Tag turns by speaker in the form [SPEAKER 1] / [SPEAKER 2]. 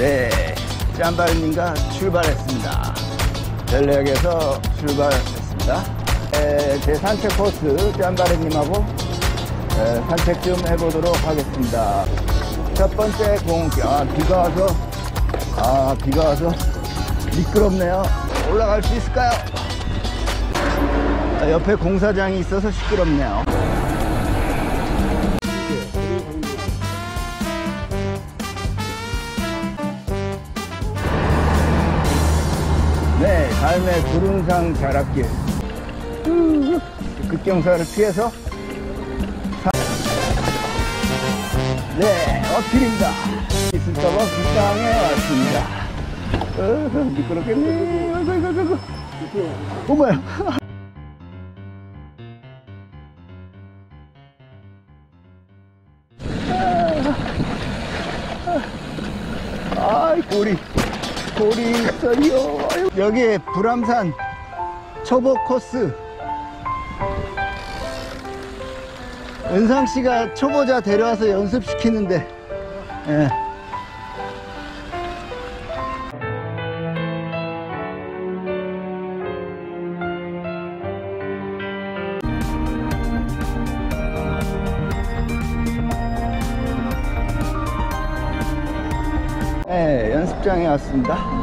[SPEAKER 1] 네, 짬바리님과 출발했습니다. 전략에서 출발했습니다. 제 산책 코스 짬바리님하고 산책 좀 해보도록 하겠습니다. 첫 번째 공길, 비가 와서 미끄럽네요. 올라갈 수 있을까요? 옆에 공사장이 있어서 시끄럽네요. 네, 삶의 구름상 자락길. 급경사를 피해서 네, 어필입니다. 있을까봐 불쌍해 왔습니다. 미끄럽겠네. 아이고. 어머야. 아이, 골이 있어요. 여기 불암산 초보 코스. 은상씨가 초보자 데려와서 연습시키는데, 예. 네, 연습장에 왔습니다.